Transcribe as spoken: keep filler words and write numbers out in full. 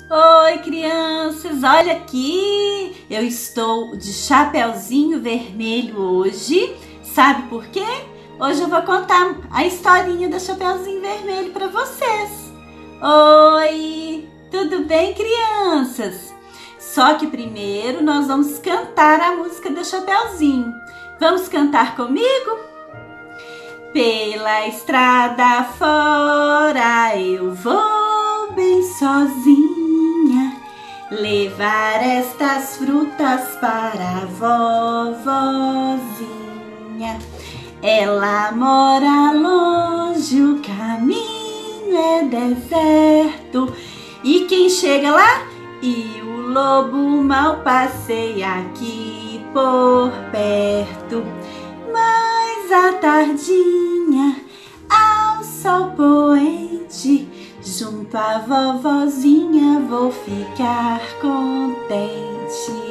Oi, crianças, olha aqui, eu estou de chapeuzinho vermelho hoje. Sabe por quê? Hoje eu vou contar a historinha da Chapeuzinho Vermelho para vocês. Oi, tudo bem, crianças? Só que primeiro nós vamos cantar a música da Chapeuzinho. Vamos cantar comigo? Pela estrada fora eu vou bem sozinha, levar estas frutas para a vovozinha. Ela mora longe, o caminho é deserto, e quem chega lá? E o lobo mal passeia aqui por perto. Mas à tardinha, ao sol poente, junto à vovozinha vou ficar contente.